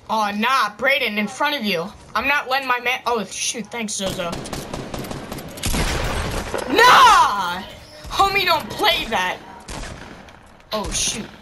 Oh, nah, Brayden, in front of you. I'm not letting my man. Oh, shoot, thanks, Zozo. Nah! Homie, don't play that. Oh, shoot.